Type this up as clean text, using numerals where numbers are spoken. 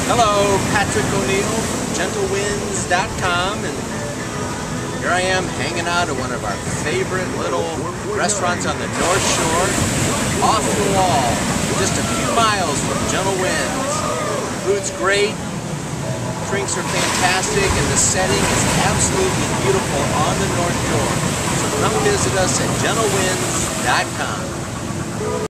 Hello, Patrick O'Neill from GentleWinds.com, and here I am hanging out at one of our favorite little restaurants on the North Shore, off the wall, just a few miles from Gentle Winds. Food's great, drinks are fantastic, and the setting is absolutely beautiful on the North Shore. So come visit us at GentleWinds.com.